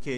Okay.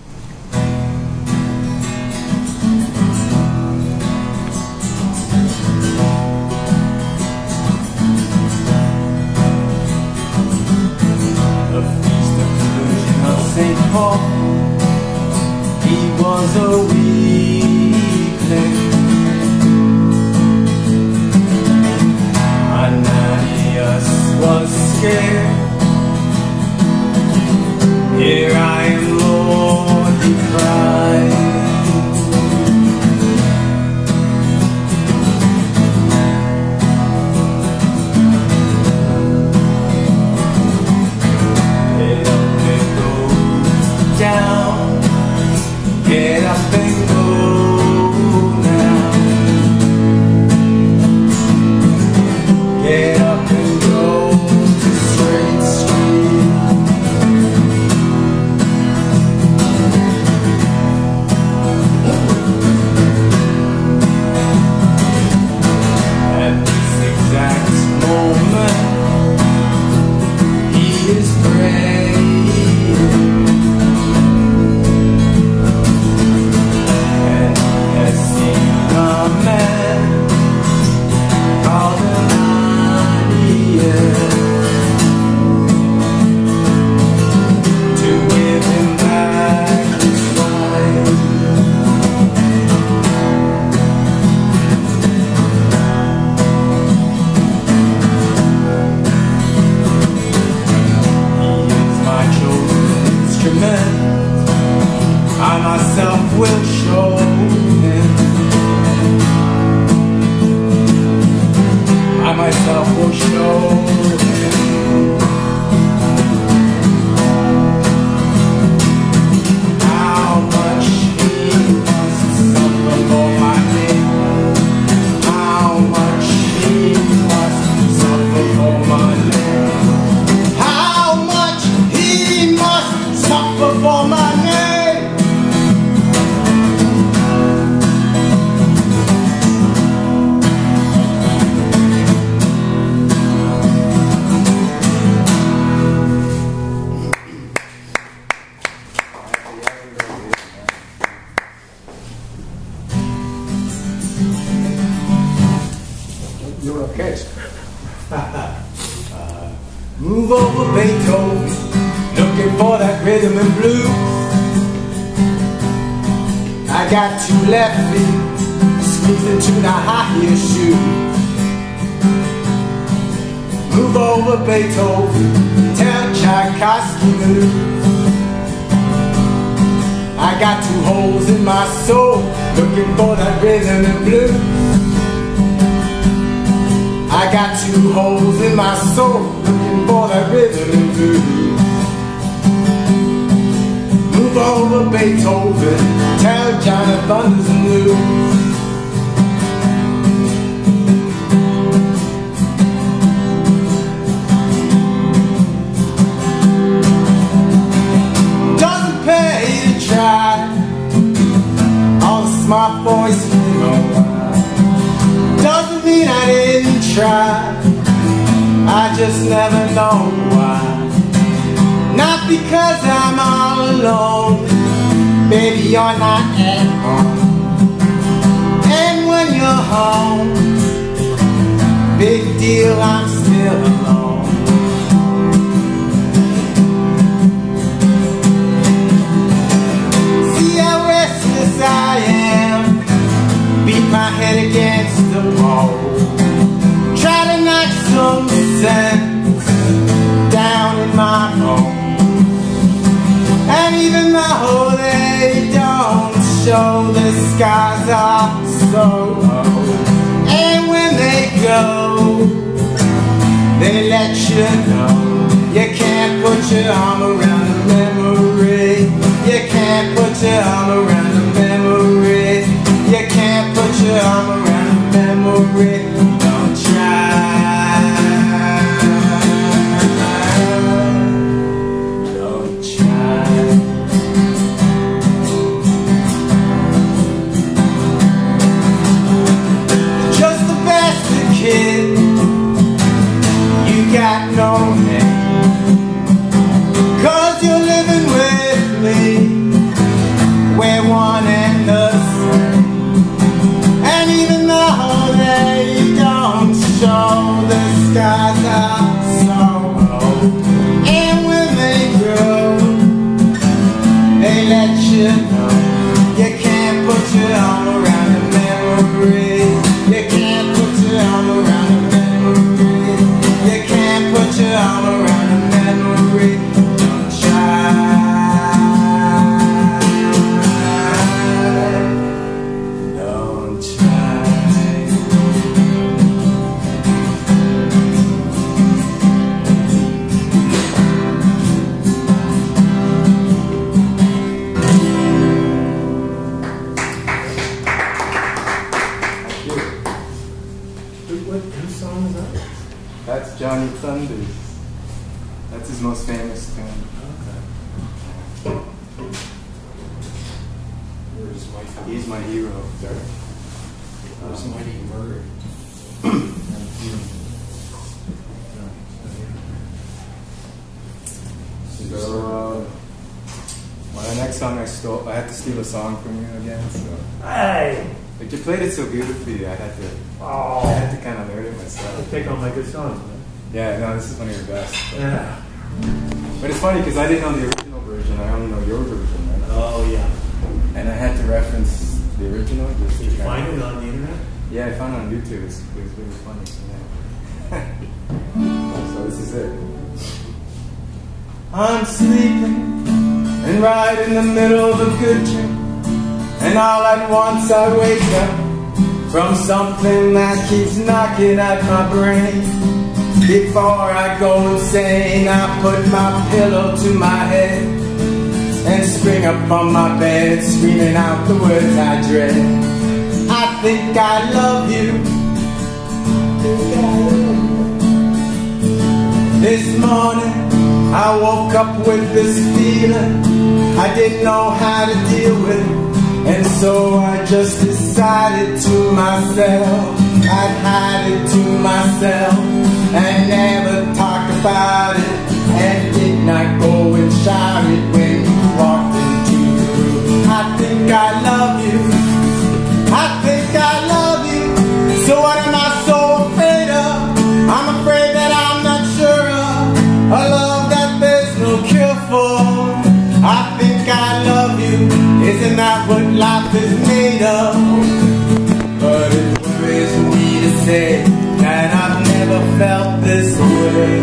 The feast of conclusion of St. Paul, he was a weakling. Ananias was scared. Here I am, Lord, he cried. Get up and go down. Get up and go now. Get up and go to Straight Street. At this exact moment, he is praying, and he has seen a man called Ananias to give him back his sight. He is my chosen instrument. I myself will show him. I myself will show him. How much he must suffer for my name. How much he must suffer for my name. How much he must suffer for my name. You're okay. Move over Beethoven, looking for that rhythm and blues. I got two left feet squeezed into the high heel shoes. Move over Beethoven, tell Tchaikovsky the blues. I got two holes in my soul, looking for that rhythm and blues. I got two holes in my soul, looking for that rhythm and blues. Move over Beethoven, tell Jonathan the news. Doesn't pay to try, all the smart boys know. Doesn't mean I didn't try, I just never know why. Not because I'm all alone, baby, you're not at home. And when you're home, big deal, I'm still alone. See how restless I am, beat my head against the wall. Try to knock some sense down in my bones. And even though they don't show, the skies are so low. And when they go, they let you know you can't put your arm around a memory. You can't put your arm around a memory. You can't put your arm around a memory. Don't try. Don't try. Just the best kid. You got no name. 'Cause you know. You can't put your arm around a memory. You can't put your arm around a memory. You can't put your arm around a memory. Don't try. Don't try. Whose song is that? That's Johnny Thunders. That's his most famous tune. Okay. Where's Mighty? He's my hero. Where's Mighty Murray? So, well, the next song I had to steal a song from you again. So, Hey! but you played it so beautifully, I had to kind of learn it myself. I take all my good songs, man. Yeah, no, this is one of your best. Yeah. But it's funny because I didn't know the original version. I only know your version, right? Oh, yeah. And I had to reference the original. Just Did you find it on the internet? Yeah, I found it on YouTube. It was really funny. Yeah. So this is it. I'm sleeping and right in the middle of a good dream, and all at once I wake up from something that keeps knocking at my brain. Before I go insane, I put my pillow to my head and spring up on my bed, screaming out the words I dread. I think I love you. This morning I woke up with this feeling I didn't know how to deal with, and so I just decided to myself I'd hide it to myself and never talk about it, and did not go and shout it when you walked into the room. I think I love you. I think I love you. So what am I so afraid of? I'm afraid that I'm not sure of a love that there's no cure for. I think I love you. Isn't that what life is made of? But it worries me to say that I've never felt this way.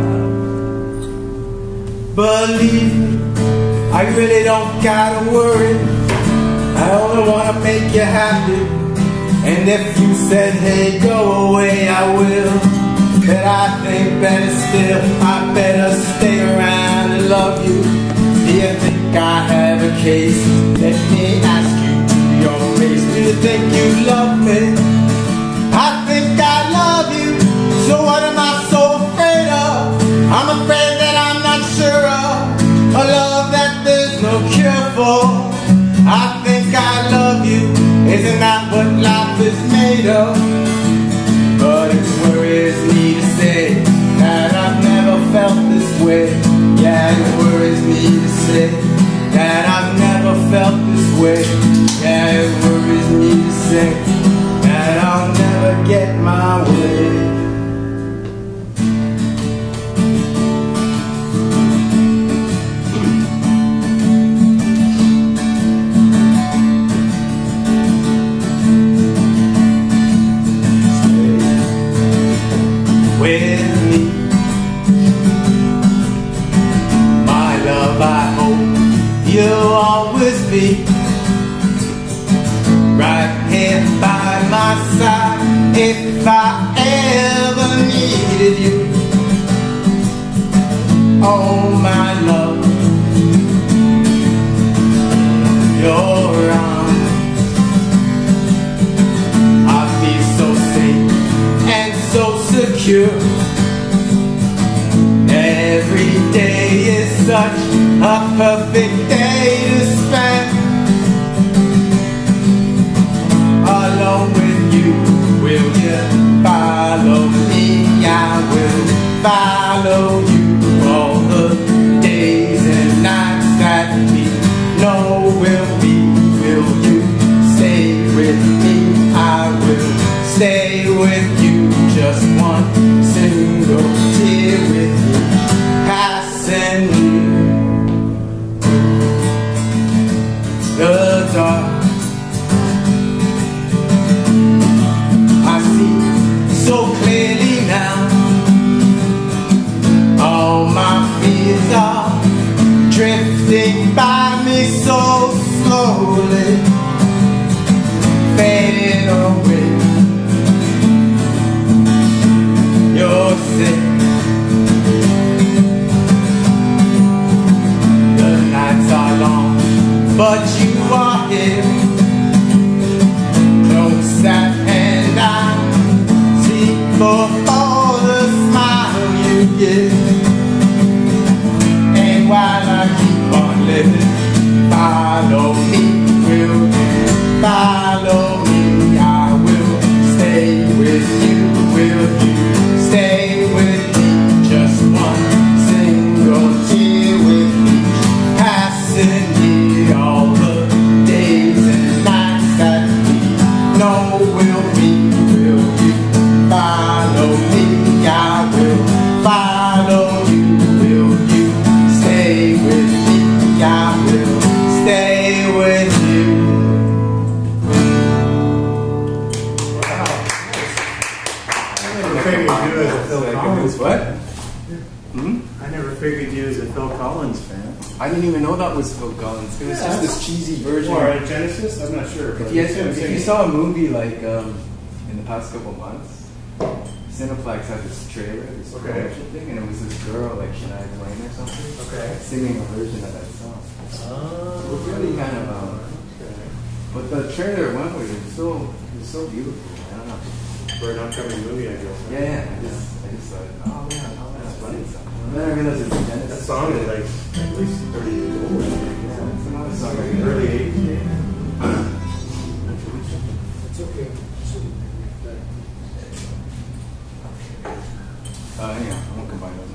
Believe me, I really don't gotta worry. I only wanna make you happy. And if you said, hey, go away, I will. But I think better still, I better stay around and love you. Do you think I have a case? Let me ask you to your face. Do you think you love me? I think I love you. So what am I so afraid of? I'm afraid that I'm not sure of a love that there's no cure for. I think I love you. Isn't that what life is made of? But it worries me to say that I've never felt this way. Yeah, it worries me to say that I've never felt this way. Yeah, it worries me to say that I'll never get my way. With me, my love, I hope you'll always be right here by my side if I ever needed you. Oh, my love, your arms, I feel so safe and so secure. Every day is such a perfect day to spend alone with you. Will you follow me? I will follow you all the days and nights that we know will be. Will you stay with me? I will stay with you. Just one single tear with you, passing you. me so slowly, fading away. You're sick, the nights are long, but you are here, close at hand. I seek for all the smile you give, and while I keep on living, follow me, will you follow me? I will stay with you, will you stay with me? Just one single tear with each passing year. All the days and nights that we know will be. Will you follow me? I will follow you. Will you stay with me? I will stay with you. I never figured you as a Phil Collins What? I never figured you as a Phil Collins fan. I didn't even know that was Phil Collins. It was just this cheesy version. Or Genesis? I'm not sure. If you saw a movie like in the past couple months, Cineplex had this trailer, this promotion thing, and it was this girl, like Shania Twain or something, singing a version of that song. It was really kind of, but the trailer went with it. It was so beautiful. I don't know. For an upcoming movie, I guess. Yeah, I just thought, oh man, that's funny. And then I realized it's Genesis. That song is like at least 30 years old. Yeah, it's another song. Like early 80s. It's okay. Hang on, I won't combine those.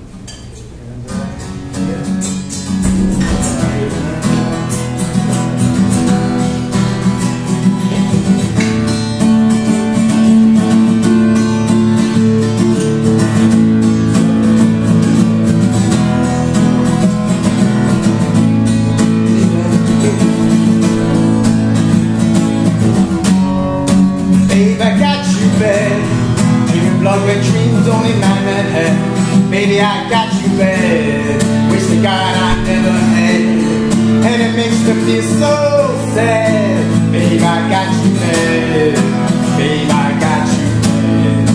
Babe, I got you bad. Dreaming blood red dreams only nightmare had. Baby, I got you bad. Wish to God I never had. And it makes me feel so sad. Babe, I got you bad. Babe, I got you bad.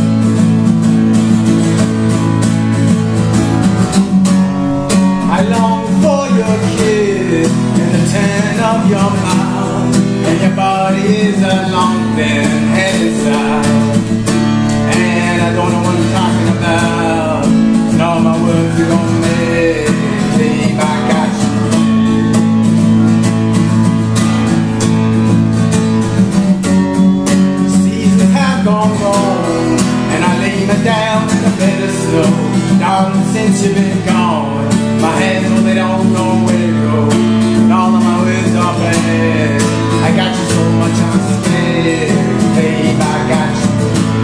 I long for your kiss and the tan of your mouth, and your body is a long thin headed south. And I don't know what I'm talking about, and all my words are gonna make. Babe, I got you. The seasons have gone wrong, and I lay me down in a bed of snow. Darling, since you've been gone, my hands, oh, they don't know where to go, and all of my words are bad. I got you so much I'm scared. Babe, I got you.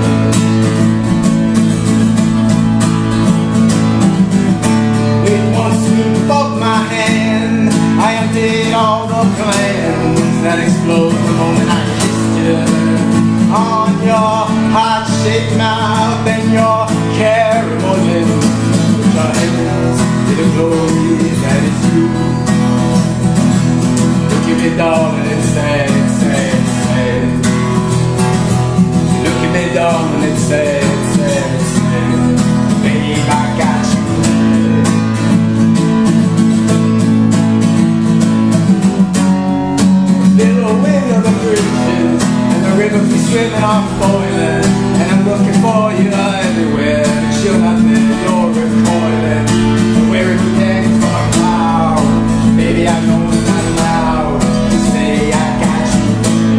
With one swoop of my hand, I undid all the plans that explode the moment I kissed you. On your heart-shaped mouth and your caramel lips, put your hands to the glory that is you. Look at me, darling, it's sad, sad, sad. Look at me, darling, it's sad, sad, sad. Babe, I got you. Little wind of the bridges and the rivers we swimming are boiling, and I'm looking for you everywhere, but you're not there, you're recoiling. And where it begins for a cloud, baby, I know it's not allowed to say I got you.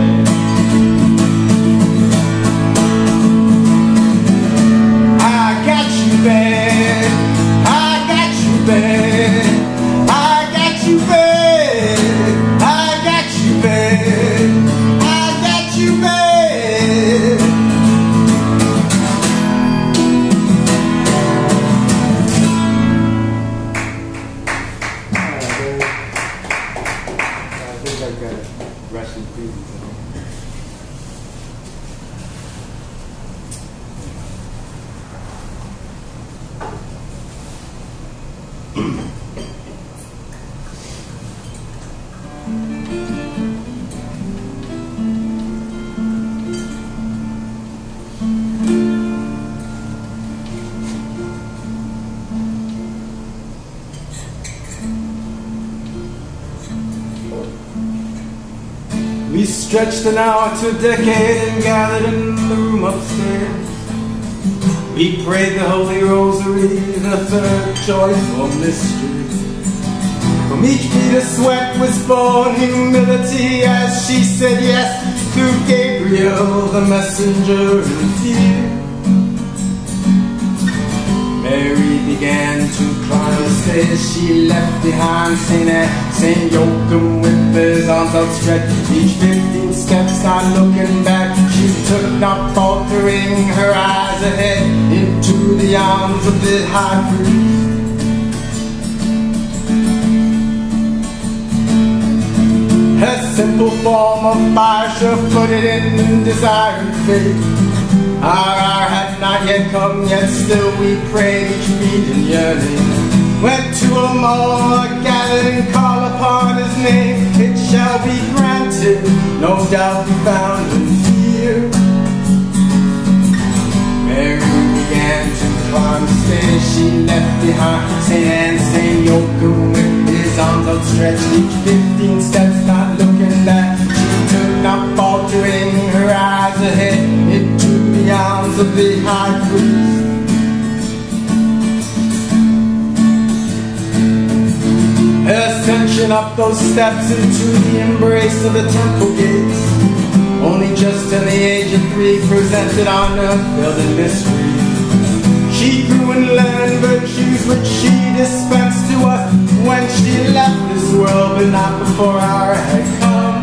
I got you bad, I got you bad, I got you bad, I got you bad, I got you bad. I think I've got a Russian preview. We stretched an hour to a decade and gathered in the room upstairs. We prayed the Holy Rosary in a third joyful mystery. From each beat of sweat was born humility as she said yes to Gabriel, the messenger in fear. Mary began to climb the stairs. She left behind Saint Joachim with his arms outstretched. Each 15 steps, not looking back, she took, not faltering, her eyes ahead into the arms of the high priest. Her simple form of fire sure-footed in desired faith. Our hour had not yet come, yet still we prayed, each beat and yearning. When two or more are gathered and call upon his name, it shall be granted, no doubt be found in fear. Mary began to climb the stairs. She left behind Saint Anne, Saint Joachim with his arms outstretched. Each 15 steps, not looking back, she took, not faltering, her eyes ahead into the arms of the high priest. Her ascension up those steps into the embrace of the temple gates, only just in the age of 3, presented on earth building mystery. She grew and learned virtues which she dispensed to us when she left this world, but not before our had come.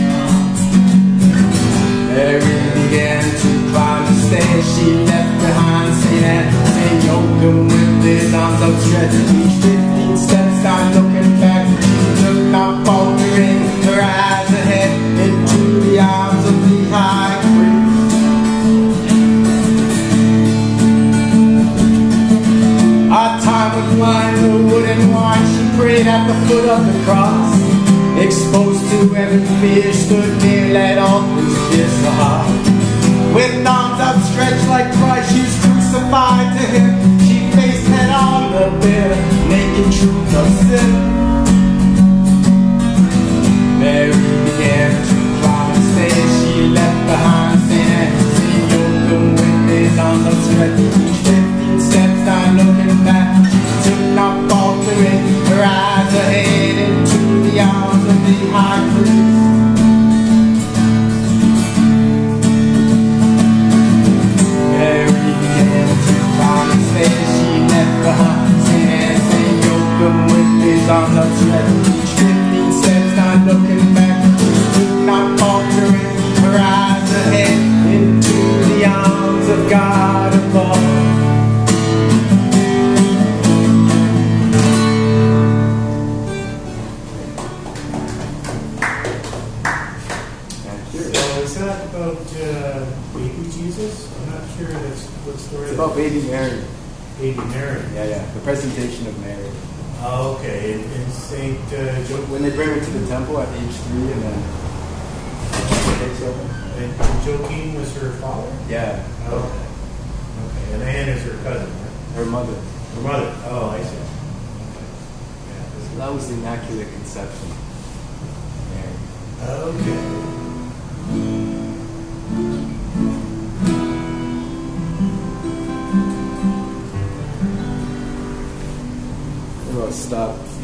Mary began to climb the stairs. She left behind Saint Anne, Saint Joachim with his arms outstretched. Each 15 steps, not looking back, she took, not faltering, her eyes ahead into the arms of the high priest. Our time would wind the wood and wine. She prayed at the foot of the cross. Exposed to every fear, stood near, let all things pierce the heart. With arms outstretched like Christ, she was crucified to him. She faced head on the bitter, naked truth of sin. Mary began to climb the stairs. She left behind Saint Anne, Saint Joachim with his arms outstretched. Each 15 steps, not looking back, she took, not faltering, her eyes ahead into the arms of the high priest. Mary began to climb the stairs. She left behind Saint Anne, Saint Joachim with his arms outstretched. Each 15 steps, not looking back, she took, not faltering, her eyes ahead into the arms of God above. Baby Jesus? I'm not sure that's what story. It's about baby Mary. Baby Mary. Yeah. The presentation of Mary. Oh, okay. And Saint Joachim. When they bring her to the temple at age 3, and then takes over. And Joachim was her father. Yeah. Oh, okay. And Anne is her cousin, right? Her mother. Her mother. Oh, I see. Okay. Yeah. So that was the Immaculate Conception. Mary. Okay. Stop.